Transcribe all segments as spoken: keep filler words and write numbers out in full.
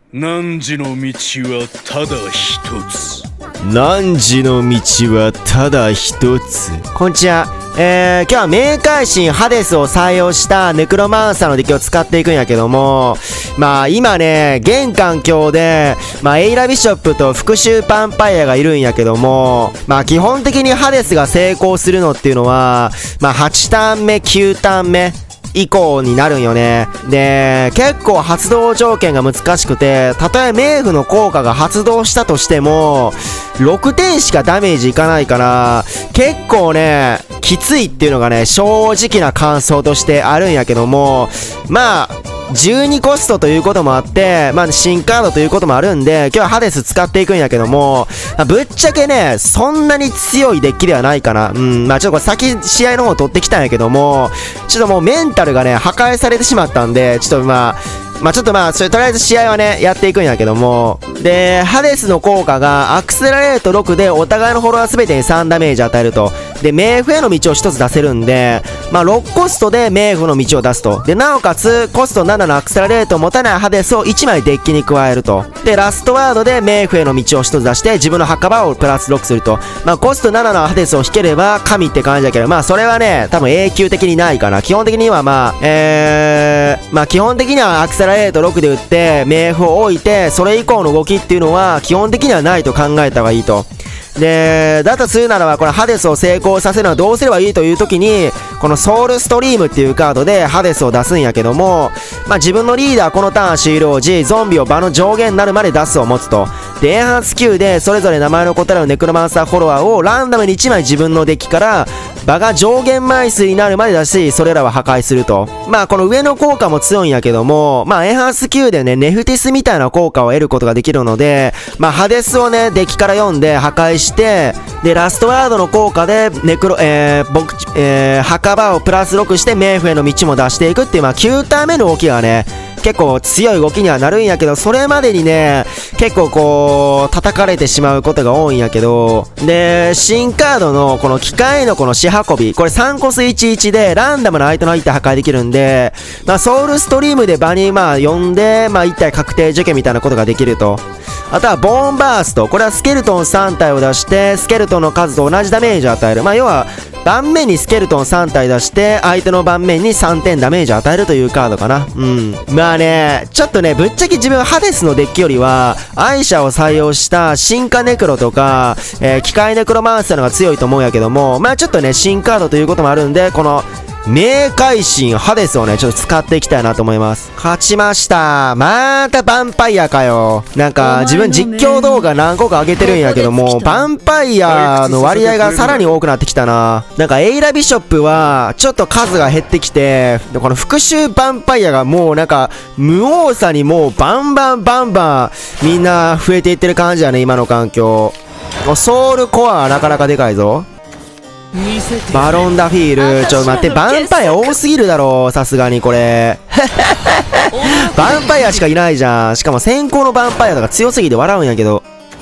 汝の道はただ一つ。 汝の道はただ一つ。こんにちは。えー、今日は冥界神ハデスを採用したネクロマンサーのデッキを使っていくんやけども、まあ今ね、現環境で、まあエイラビショップと復讐パンパイアがいるんやけども、まあ基本的にハデスが成功するのっていうのは、まあはちターン目、きゅうターン目、以降になるんよね。で、結構発動条件が難しくて、たとえ冥府の効果が発動したとしても、ろくてんしかダメージいかないから、結構ね、きついっていうのがね、正直な感想としてあるんやけども、まあ、じゅうにコストということもあって、まあ、新カードということもあるんで、今日はハデス使っていくんやけども、まあ、ぶっちゃけね、そんなに強いデッキではないかな。うん、まあ、ちょっとこれ先、試合の方取ってきたんやけども、ちょっともうメンタルがね、破壊されてしまったんで、ちょっとまあ、まあちょっとまあ、それとりあえず試合はね、やっていくんやけども。で、ハデスの効果が、アクセラレートろくでお互いのフォロワーすべてにさんダメージ与えると。で、冥府への道をひとつ出せるんで、まあろくコストで冥府の道を出すと。で、なおかつ、コストななのアクセラレートを持たないハデスをいちまいデッキに加えると。で、ラストワードで冥府への道をひとつ出して、自分の墓場をプラスろくすると。まあコストななのハデスを引ければ、神って感じだけど、まあそれはね、多分永久的にないかな。基本的にはまあ、えー、まあ基本的にはアクセラレートろくで打って、冥府を置いて、それ以降の動きっていうのは、基本的にはないと考えた方がいいと。で、だとするならば、これハデスを成功させるのはどうすればいいという時に、このソウルストリームっていうカードでハデスを出すんやけども、まあ自分のリーダーこのターン終了時、ゾンビを場の上限になるまで出すを持つと。で、エンハンスきゅうでそれぞれ名前の異なるネクロマンサーフォロワーをランダムにいちまい自分のデッキから場が上限枚数になるまで出し、それらは破壊すると。まあこの上の効果も強いんやけども、まあエンハンスきゅうでね、ネフティスみたいな効果を得ることができるので、まあハデスをね、デッキから読んで破壊して、で、ラストワードの効果で、ネクロ、えー、僕、えー、墓場をプラスろくして、冥府への道も出していくっていう、まあ、きゅうターン目の動きがね、結構強い動きにはなるんやけど、それまでにね、結構こう、叩かれてしまうことが多いんやけど、で、新カードのこの機械のこの仕運び、これさんコスいちいちでランダムな相手の相手破壊できるんで、まあ、ソウルストリームで場にまあ呼んで、まあいち体確定除去みたいなことができると。あとはボーンバースト。これはスケルトンさん体を出して、スケルトンの数と同じダメージを与える。まあ要は、盤面にスケルトンさん体出して、相手の盤面にさんてんダメージを与えるというカードかな。うん。まあね、ちょっとね、ぶっちゃけ自分はハデスのデッキよりは、アイシャを採用した進化ネクロとか、えー、機械ネクロマンスターのが強いと思うんやけども、まあちょっとね、新カードということもあるんで、この、冥界神ハデスをね、ちょっと使っていきたいなと思います。勝ちました。またヴァンパイアかよ。なんか、自分実況動画何個か上げてるんやけども、ヴァンパイアの割合がさらに多くなってきたな。なんか、エイラビショップは、ちょっと数が減ってきて、この復讐ヴァンパイアがもうなんか、無王さにもうバンバンバンバン、みんな増えていってる感じだね、今の環境。ソウルコアはなかなかでかいぞ。バロンダフィール、ちょ、待って、ヴァンパイア多すぎるだろ、さすがにこれ。ヴァンパイアしかいないじゃん。しかも先行のヴァンパイアとか強すぎて笑うんやけど。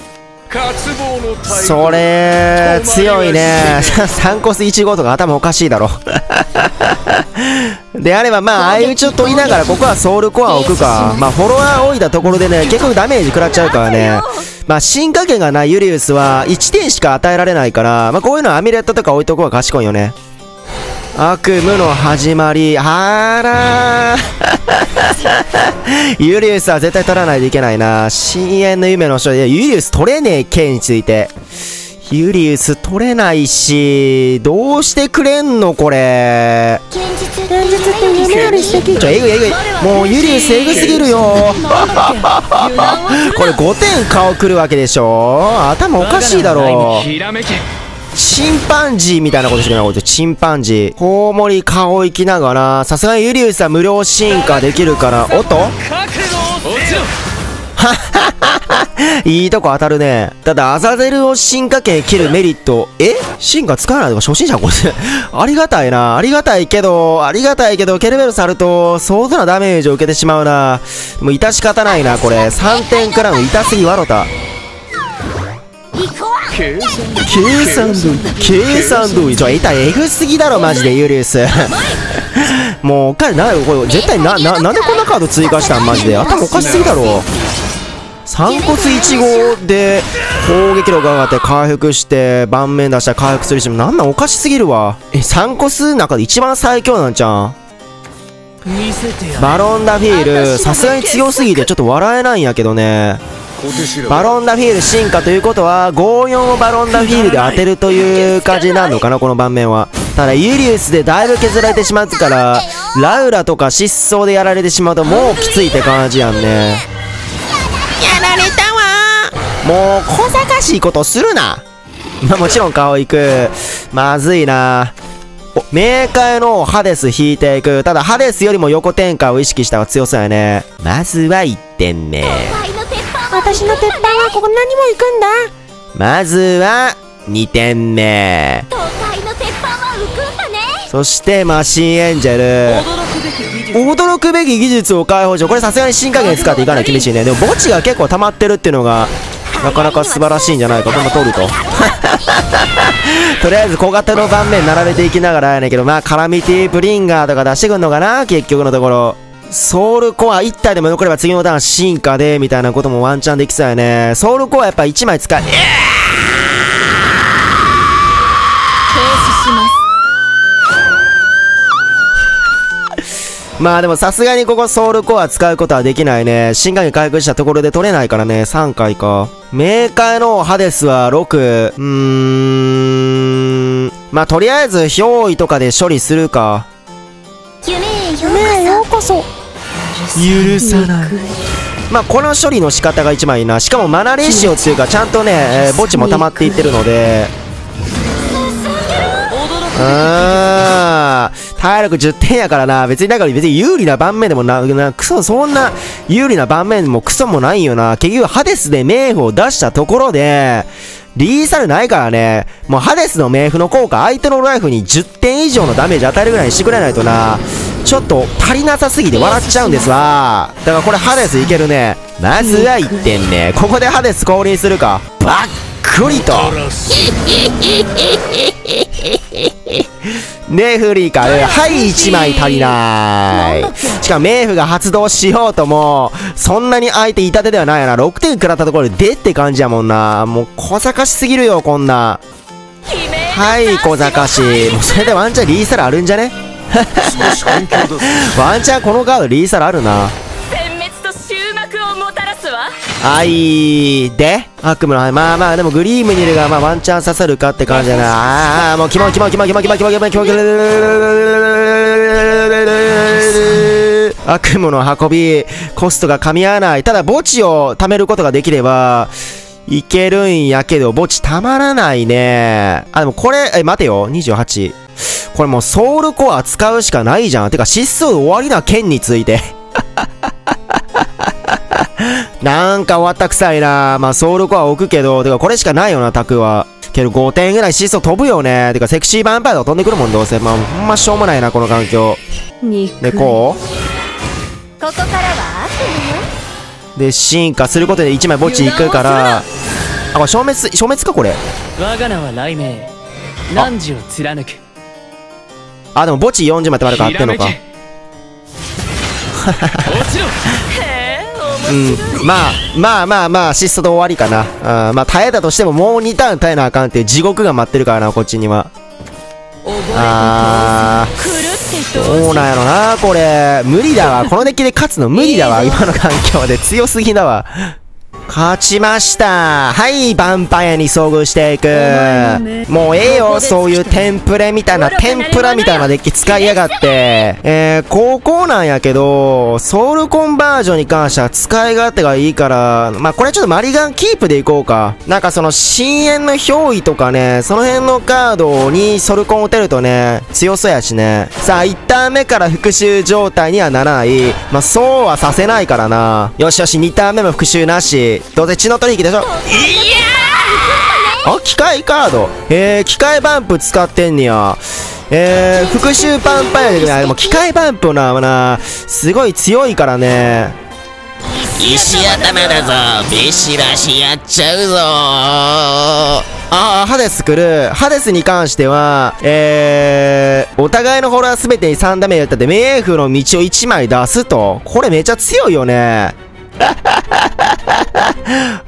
それ、強いね。さんコスいちごとか頭おかしいだろ。であれば、まあ、相打ちを取りながら、ここはソウルコアを置くか。まあ、フォロワー置いたところでね、結局ダメージ食らっちゃうからね。まあ、進化権がないユリウスはいちてんしか与えられないから、まあ、こういうのはアミュレットとか置いとく方が賢いよね。悪夢の始まり。あらー。ユリウスは絶対取らないといけないな。深淵の夢の書で、ユリウス取れねえ件について。ユリウス取れないし、どうしてくれんのこれ。現実って夢より素敵。ちょ、えぐいえぐい。もうユリウスえぐすぎるよ。これごてん顔くるわけでしょ。頭おかしいだろ。チンパンジーみたいなことしてるな、こいつ。チンパンジー。コウモリ顔行きながら、さすがにユリウスは無料進化できるから、おっといいとこ当たるね。ただ、アザゼルを進化系切るメリット。え進化使わないとか初心者これ。ありがたいな。ありがたいけど、ありがたいけど、ケルベルさると、相当なダメージを受けてしまうな。もう致し方ないな、これ。さんてんクラウン痛すぎわろた。計算通り計算通りちょ痛いえぐすぎだろマジでユリウスもう彼なこれ絶対なななんでこんなカード追加したんマジで頭おかしすぎだろ散骨いち号で攻撃力上がって回復して盤面出したら回復するし、なんなんおかしすぎるわ。え、散骨の中で一番最強なんちゃん。バロンダフィールさすがに強すぎてちょっと笑えないんやけどね。バロンダフィール進化ということはごよんをバロンダフィールで当てるという感じになるのかな、この盤面は。ただユリウスでだいぶ削られてしまってからラウラとか失踪でやられてしまうともうきついって感じやんね。やられたわ。もう小賢しいことするな。まあもちろん顔いく。まずいな。お、冥界のハデス引いていく。ただハデスよりも横展開を意識した方が強そうやね。まずはいってんめ。 私の鉄板はこんなにも行くんだ。 まずはにてんめ。そしてマシンエンジェル。驚くべき技術を解放し、これさすがに新加減使っていかないと厳しいね。でも墓地が結構溜まってるっていうのがなかなか素晴らしいんじゃないか。こんな取るととりあえず小型の盤面並べていきながらやねんけど、まあカラミティブリンガーとか出してくんのかな、結局のところ。ソウルコアいち体でも残れば次のターン進化でみたいなこともワンチャンできそうやね。ソウルコアやっぱいちまい使う。えー、停止します。まあでもさすがにここソウルコア使うことはできないね。進化に回復したところで取れないからね。さんかいか。冥界のハデスはろく。うーん。まあとりあえず憑依とかで処理するか。 夢へようこそ。 許さない。まあこの処理の仕方が一番いいな。しかもマナレシオっていうかちゃんとね、えー、墓地も溜まっていってるので、あー体力じゅってんやからな。別にだから別に有利な盤面でもな、なクソそんな有利な盤面もクソもないよな。結局ハデスで冥符を出したところでリーサルないからね。もうハデスの冥符の効果相手のライフにじゅってん以上のダメージ与えるぐらいにしてくれないとな、ちょっと足りなさすぎて笑っちゃうんですわ。だからこれハデスいけるね。まずはいってんめ。ここでハデス降臨するか。ばっくりとね、フリーか。はいいちまい足りない。しかも冥府が発動しようともそんなに相手痛手ではないよな。ろくてん食らったところででって感じやもんな。もう小賢しすぎるよこんな。はい小賢し。もうそれでワンチャンリーサルあるんじゃねワンチャンこのカードリーサルあるな。はい。で悪夢の、まあまあでもグリームニルがまあワンチャン刺さるかって感じだな。ああもうキモキモキモキモキモキモキモキモキモキ悪夢の運びコストが噛み合わない。ただ墓地を貯めることができればいけるんやけど墓地たまらないね。あでもこれえ待てよにじゅうはち。これもうソウルコア使うしかないじゃん。てか失踪終わりな剣についてなんか終わったくさいな。まあソウルコア置くけど、てかこれしかないよなタクは。けどごてんぐらい失踪飛ぶよね。てかセクシーヴァンパイアが飛んでくるもんどうせ。まあほんましょうもないなこの環境で。こうここからは悪夢で進化することでいちまい墓地行くから、あこれ消滅消滅かこれ。 我が名は雷鳴、汝を貫く。 あでも墓地よんじゅうまいってまるか合ってんのかうん、まあまあまあまあ失踪で終わりかな。あまあ耐えたとしてももうにターン耐えなあかんっていう地獄が待ってるからなこっちには。あーどうなんやろなこれ。無理だわこのデッキで勝つの無理だわ今の環境で。強すぎだわ。勝ちました。はいヴァンパイアに遭遇していく。もうええよそういうテンプレみたいな天ぷらみたいなデッキ使いやがって。えー、高校なんやけどソウルコンバージョンに関しては使い勝手がいいから、まあこれちょっとマリガンキープでいこうか。なんかその深淵の憑依とかねその辺のカードにソルコン打てるとね強そうやしね。さあいちターン目から復讐状態にはならない。まあそうはさせないからな。よしよしにターン目も復讐なし。どうせ血の取引でしょ。いやあ機械カード。えー、機械バンプ使ってんねや。えー、復讐パンパイアで、でも機械バンプななすごい強いからね。 石頭だぞべしばしやっちゃうぞ。 ああハデス来る。ハデスに関してはえー、お互いのホラー全てにさんダメージやったって冥府の道をいちまい出すと。これめちゃ強いよね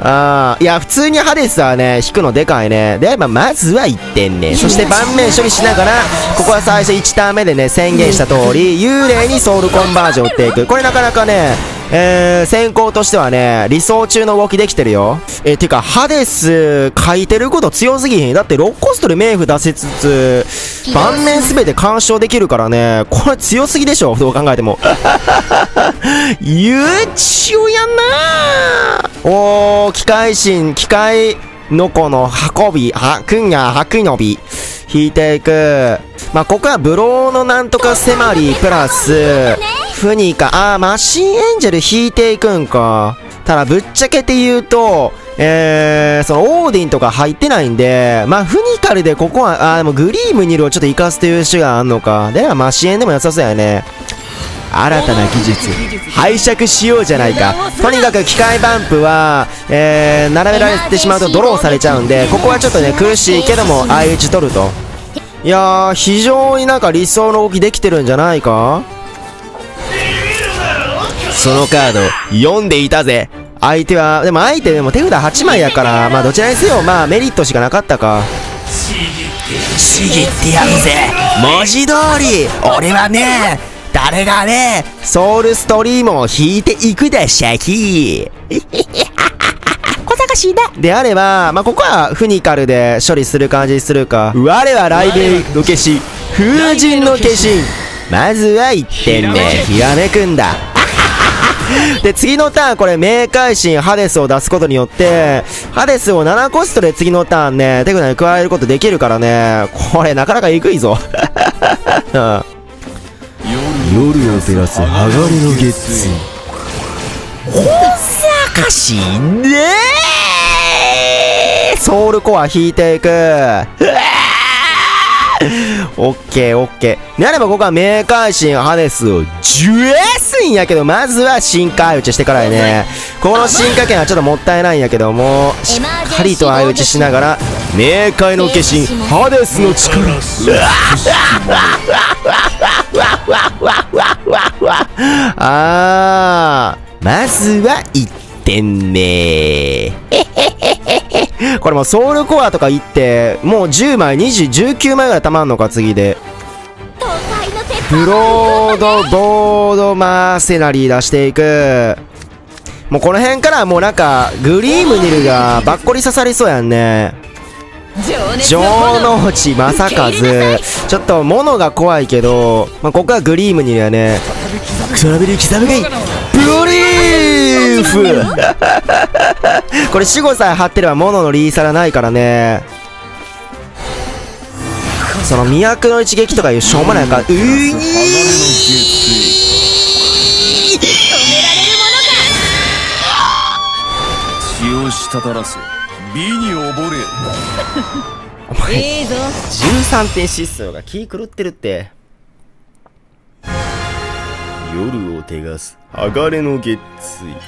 あー、いや、普通にハデスはね、引くのでかいね。で、まあ、まずはいってんね。そして盤面処理しながら、ここは最初いちターン目でね、宣言した通り、幽霊にソウルコンバージョンを打っていく。これなかなかね、えー、先行としてはね、理想中の動きできてるよ。えー、てか、ハデス、書いてること強すぎひん。だって、ろっコストで冥府出せつつ、盤面すべて干渉できるからね、これ強すぎでしょ、どう考えても。優秀やなー。おー、機械神、機械のこの運び、は、くんや、はくのび、引いていく。まあ、ここはブローのなんとか迫り、プラス、フニカ、あー、マシンエンジェル引いていくんか。ただ、ぶっちゃけて言うと、えー、その、オーディンとか入ってないんで、まあ、フニカルでここは、あー、でもグリームニルをちょっと活かすという手があんのか。では、マシエンでも良さそうやね。新たな技術、拝借しようじゃないか。とにかく機械バンプは、えー、並べられてしまうとドローされちゃうんで、ここはちょっとね、苦しいけども、相打ち取ると。いやー、非常になんか理想の動きできてるんじゃないか。そのカード、読んでいたぜ。相手は、でも相手でも手札はちまいやから、まあどちらにせよ、まあメリットしかなかったか。 ちぎってやるぜ。文字通り、俺はね、誰がね、 ソウルストリームを引いていくでしゃき。 小賢しいだ。 であれば、まあ、ここはフニカルで処理する感じにするか。我は雷鳴の化身、風神の化身。まずはいってんめ、ひらめくんだ。で、次のターン、これ、冥界神ハデスを出すことによって、ハデスをななコストで次のターンね、手札に加えることできるからね、これなかなかえぐいぞ。うん、 夜を照らす剥がれの月水。 ほざかしいねー。ソウルコア引いていく。オッケーオッケー。であればここは冥界神ハデスをジュエすんやけど、まずは進化相打ちしてからやね。この進化権はちょっともったいないんやけども、しっかりと相打ちしながら、冥界の化身ハデスの力。あー、まずはいってんめ。これもうソウルコアとかいって、もうじゅうまい、にじゅう、じゅうきゅうまいぐらいたまんのか、次で。ブロード、ボード、マーセナリー出していく。もうこの辺からもうなんか、グリームニルがばっこり刺さりそうやんね。城之内正和。ちょっと物が怖いけど、まあ、ここはグリームニルやね。クソラベル刻むがいい。ブリーフこれ守護さえ張ってれば物のリーサラないからね。その都の一撃とかいうしょうもないか。うい血を滴らせ美に溺れ。 お前じゅうさんてん指数が気狂ってるって。 夜を照らす剥がれの月水。